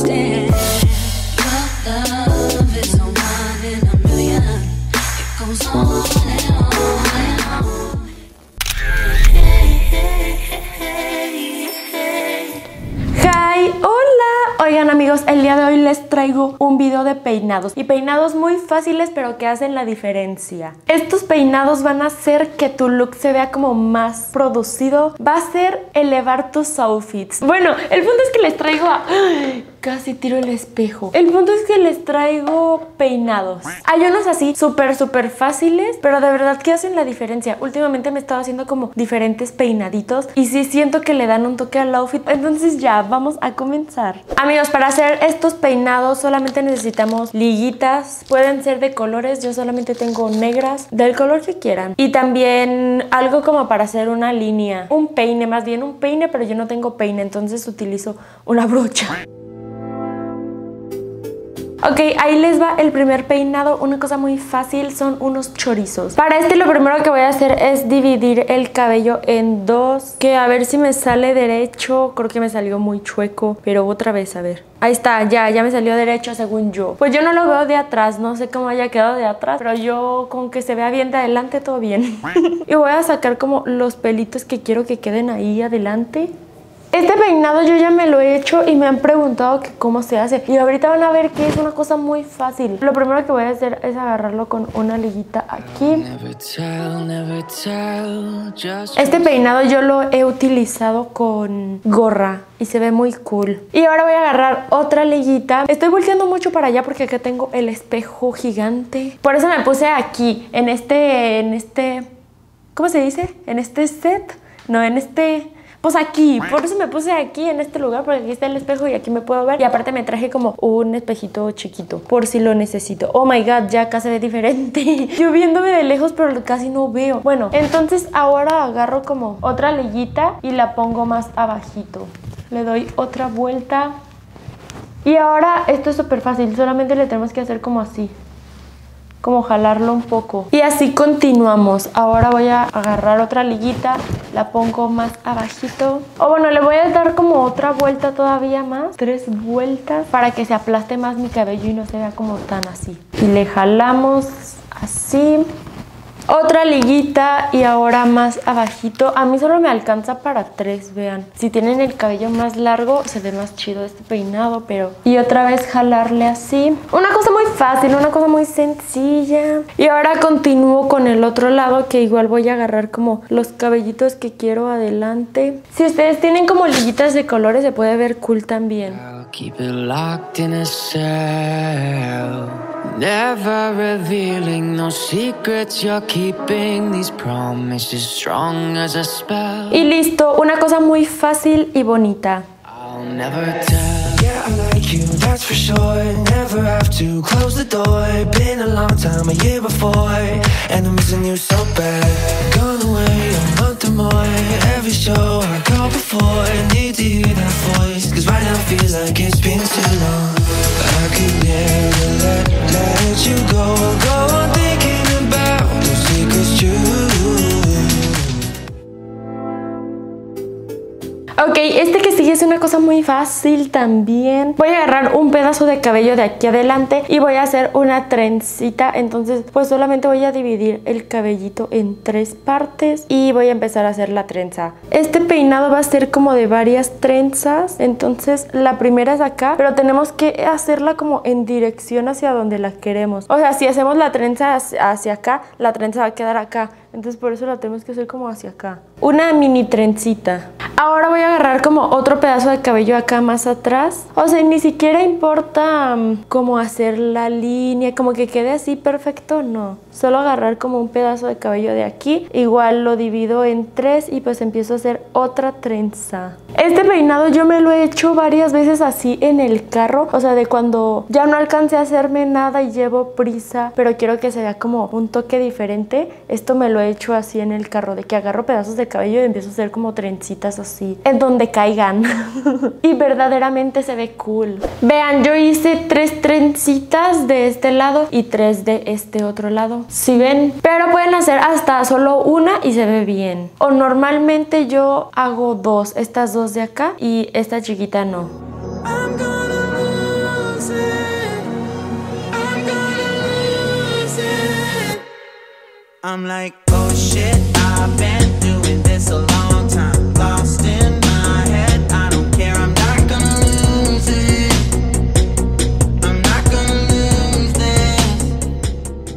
understand. Your love is on one in a million. It goes on and on and on. Hi, hola. Oigan amigos, el día de hoy les traigo un video de peinados. Y peinados muy fáciles pero que hacen la diferencia. Estos peinados van a hacer que tu look se vea como más producido. Va a ser elevar tus outfits. Bueno, el punto es que les traigo a... Casi tiro el espejo. El punto es que les traigo peinados. Hay unos así súper fáciles, pero de verdad que hacen la diferencia. Últimamente me he estado haciendo como diferentes peinaditos y sí siento que le dan un toque al outfit. Entonces ya, vamos a comenzar. Amigos, para hacer estos peinados solamente necesitamos liguitas. Pueden ser de colores, yo solamente tengo negras, del color que quieran. Y también algo como para hacer una línea. Un peine, más bien un peine, pero yo no tengo peine, entonces utilizo una brocha. Ok, ahí les va el primer peinado. Una cosa muy fácil, son unos chorizos. Para este lo primero que voy a hacer es dividir el cabello en dos. Que a ver si me sale derecho. Creo que me salió muy chueco, pero otra vez, a ver. Ahí está, ya me salió derecho según yo. Pues yo no lo veo de atrás, no sé cómo haya quedado de atrás, pero yo con que se vea bien de adelante, todo bien. Y voy a sacar como los pelitos que quiero que queden ahí adelante. Este peinado yo ya me lo he hecho y me han preguntado que cómo se hace. Y ahorita van a ver que es una cosa muy fácil. Lo primero que voy a hacer es agarrarlo con una liguita aquí. Este peinado yo lo he utilizado con gorra y se ve muy cool. Y ahora voy a agarrar otra liguita. Estoy volteando mucho para allá porque acá tengo el espejo gigante. Por eso me puse aquí, en este... ¿Cómo se dice? En este set. No, en este... Pues aquí, por eso me puse aquí en este lugar, porque aquí está el espejo y aquí me puedo ver. Y aparte me traje como un espejito chiquito, por si lo necesito. Oh my god, ya acá se ve diferente. Yo viéndome de lejos, pero casi no veo. Bueno, entonces ahora agarro como otra liguita y la pongo más abajito. Le doy otra vuelta. Y ahora esto es súper fácil, solamente le tenemos que hacer como así. Como jalarlo un poco. Y así continuamos. Ahora voy a agarrar otra liguita, la pongo más abajito. O bueno, le voy a dar como otra vuelta todavía más. 3 vueltas para que se aplaste más mi cabello y no se vea como tan así. Y le jalamos así. Otra liguita y ahora más abajito. A mí solo me alcanza para 3, vean. Si tienen el cabello más largo se ve más chido este peinado, pero... Y otra vez jalarle así. Una cosa muy fácil, una cosa muy sencilla. Y ahora continúo con el otro lado, que igual voy a agarrar como los cabellitos que quiero adelante. Si ustedes tienen como liguitas de colores se puede ver cool también. Keep it locked in a cell, never revealing no secrets you're keeping, these promises strong as a spell. Y listo, una cosa muy fácil y bonita. I'll never tell. Yeah, I like you, that's for sure. Never have to close the door. Been a long time, a year before, and I'm missing you so bad. Gone away a month or more. Every show I go before, need to hear that voice, 'cause right now feels like it's been too long. I could never let you go on thinking about those secrets true. Ok, este que sigue es una cosa muy fácil también. Voy a agarrar un pedazo de cabello de aquí adelante y voy a hacer una trencita. Entonces pues solamente voy a dividir el cabellito en 3 partes y voy a empezar a hacer la trenza. Este peinado va a ser como de varias trenzas. Entonces la primera es acá, pero tenemos que hacerla como en dirección hacia donde la queremos. O sea, si hacemos la trenza hacia acá, la trenza va a quedar acá. Entonces por eso la tenemos que hacer como hacia acá. Una mini trencita. Ahora voy a agarrar como otro pedazo de cabello acá más atrás. O sea, ni siquiera importa cómo hacer la línea, como que quede así perfecto, no. Solo agarrar como un pedazo de cabello de aquí. Igual lo divido en 3 y pues empiezo a hacer otra trenza. Este peinado yo me lo he hecho varias veces así en el carro. O sea, de cuando ya no alcancé a hacerme nada y llevo prisa, pero quiero que se vea como un toque diferente. Esto me lo he hecho así en el carro, de que agarro pedazos de cabello y empiezo a hacer como trencitas así, en donde caigan. Y verdaderamente se ve cool. Vean, yo hice 3 trencitas de este lado y 3 de este otro lado. ¿Sí ven? Pero pueden hacer hasta solo una y se ve bien. O normalmente yo hago 2, estas 2 de acá y esta chiquita no. I'm gonna move I'm like, oh shit, I've been doing this a long time. Lost in my head, I don't care, I'm not gonna lose it. I'm not gonna lose this.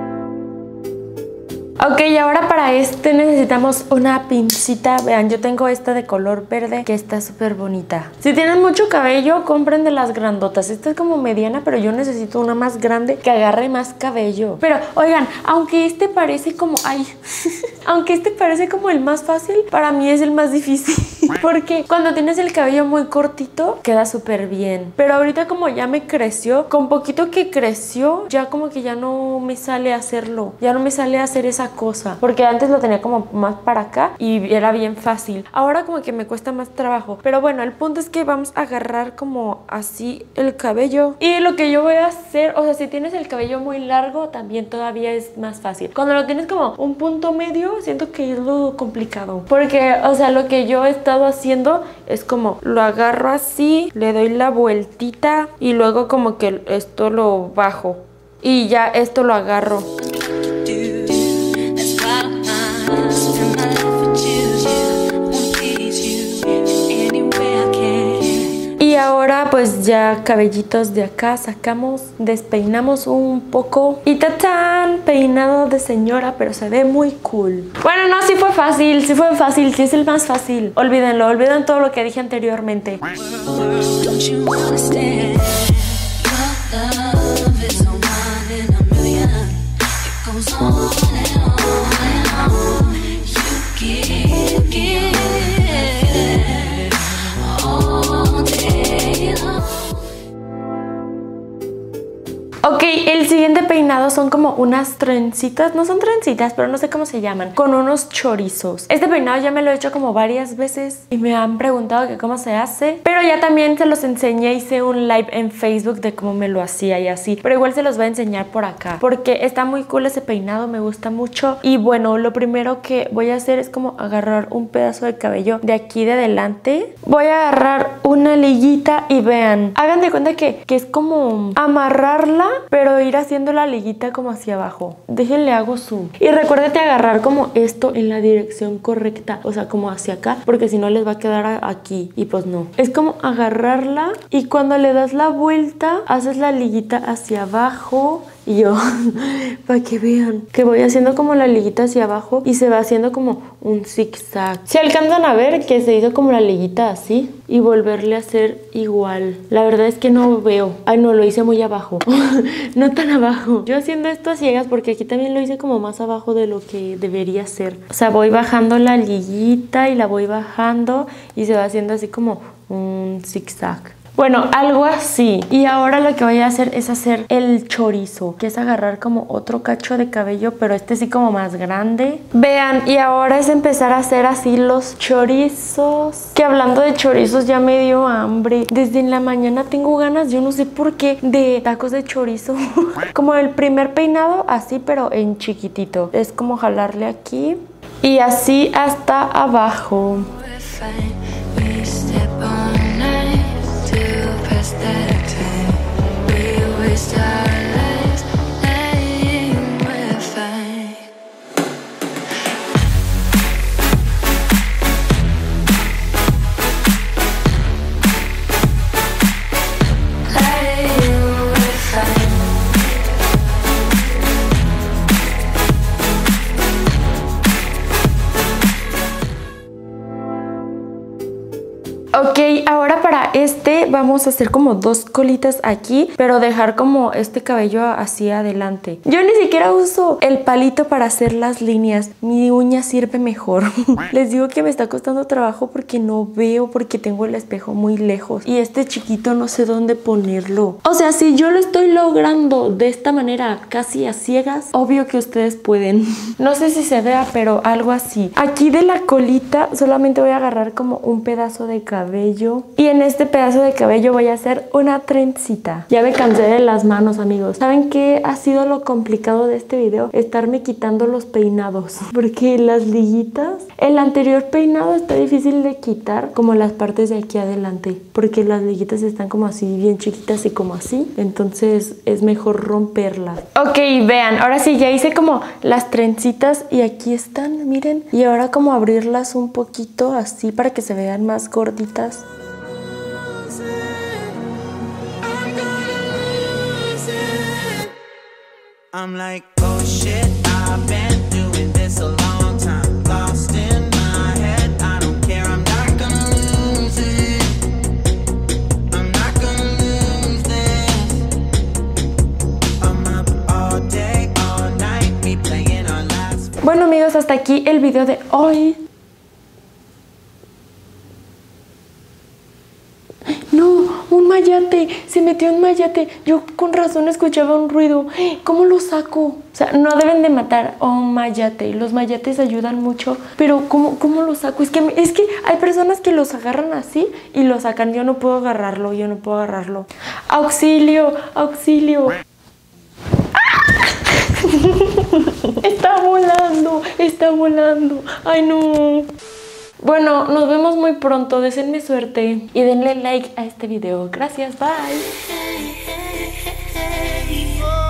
Ok, ahora para este necesitamos una pincita. Vean, yo tengo esta de color verde que está súper bonita. Si tienen mucho cabello, compren de las grandotas. Esta es como mediana, pero yo necesito una más grande que agarre más cabello. Pero, oigan, aunque este parece como... Ay, aunque este parece como el más fácil, para mí es el más difícil. Porque cuando tienes el cabello muy cortito, queda súper bien. Pero ahorita como ya me creció, con poquito que creció, ya como que ya no me sale hacerlo. Ya no me sale hacer esa cosa. Porque antes lo tenía como más para acá y era bien fácil. Ahora como que me cuesta más trabajo. Pero bueno, el punto es que vamos a agarrar como así el cabello. Y lo que yo voy a hacer, o sea, si tienes el cabello muy largo, también todavía es más fácil. Cuando lo tienes como un punto medio, siento que es lo complicado. Porque, o sea, lo que yo he estado haciendo es como lo agarro así, le doy la vueltita y luego como que esto lo bajo. Y ya esto lo agarro. Y ahora pues ya cabellitos de acá sacamos, despeinamos un poco y ¡tatán! Peinado de señora, pero se ve muy cool. Bueno, no, sí fue fácil, sí es el más fácil. Olvídenlo, olviden todo lo que dije anteriormente. Don't you understand? Your love is no one in a million. It goes on and on and on. You give all day long. Ok, el siguiente peinado son como unas trencitas, no son trencitas, pero no sé cómo se llaman, con unos chorizos. Este peinado ya me lo he hecho como varias veces y me han preguntado que cómo se hace, pero ya también se los enseñé, hice un live en Facebook de cómo me lo hacía y así, pero igual se los voy a enseñar por acá, porque está muy cool ese peinado, me gusta mucho. Y bueno, lo primero que voy a hacer es como agarrar un pedazo de cabello de aquí de adelante. Voy a agarrar una liguita y vean, hagan de cuenta que es como amarrarla, pero ir haciendo la liguita como hacia abajo. Déjenle hago zoom. Y recuérdate agarrar como esto en la dirección correcta, o sea, como hacia acá, porque si no les va a quedar aquí y pues no. Es como agarrarla y cuando le das la vuelta, haces la liguita hacia abajo. Y yo, para que vean que voy haciendo como la liguita hacia abajo y se va haciendo como un zigzag. Si alcanzan a ver que se hizo como la liguita así y volverle a hacer igual. La verdad es que no veo. Ay, no, lo hice muy abajo. No tan abajo. Yo haciendo esto a ciegas porque aquí también lo hice como más abajo de lo que debería ser. O sea, voy bajando la liguita y la voy bajando y se va haciendo así como un zigzag. Bueno, algo así. Y ahora lo que voy a hacer es hacer el chorizo, que es agarrar como otro cacho de cabello, pero este sí como más grande. Vean, y ahora es empezar a hacer así los chorizos. Que hablando de chorizos ya me dio hambre. Desde en la mañana tengo ganas, yo no sé por qué, de tacos de chorizo. Como el primer peinado, así pero en chiquitito. Es como jalarle aquí y así hasta abajo. We step on night to pass that time. We waste our lives lying, we're fine. Lying, we're fine. Ok, ahora para este vamos a hacer como dos colitas aquí, pero dejar como este cabello así adelante. Yo ni siquiera uso el palito para hacer las líneas, mi uña sirve mejor. Les digo que me está costando trabajo porque no veo, porque tengo el espejo muy lejos y este chiquito no sé dónde ponerlo. O sea, si yo lo estoy logrando de esta manera casi a ciegas, obvio que ustedes pueden. No sé si se vea, pero algo así. Aquí de la colita solamente voy a agarrar como un pedazo de cabello y en este pedazo de cabello voy a hacer una trencita. Ya me cansé de las manos, amigos. ¿Saben qué ha sido lo complicado de este video? Estarme quitando los peinados, porque las liguitas, el anterior peinado está difícil de quitar, como las partes de aquí adelante, porque las liguitas están como así bien chiquitas y como así, entonces es mejor romperlas. Ok, vean, ahora sí ya hice como las trencitas y aquí están, miren, y ahora como abrirlas un poquito así para que se vean más gorditas. I'm like, oh shit, I've been doing this a long time. Lost in my head, I don't care, I'm not gonna lose it. I'm not gonna lose this. I'm up all day, all night, me playing our last. Bueno, amigos, hasta aquí el video de hoy. No, un mayate, se metió un mayate. Yo con razón escuchaba un ruido. ¿Cómo lo saco? O sea, no deben de matar a un mayate. Los mayates ayudan mucho, pero ¿cómo lo saco? Es que hay personas que los agarran así y lo sacan. Yo no puedo agarrarlo, yo no puedo agarrarlo. ¡Auxilio! ¡Auxilio! Está volando, está volando. Ay, no. Bueno, nos vemos muy pronto. Deseenme suerte y denle like a este video. Gracias, bye.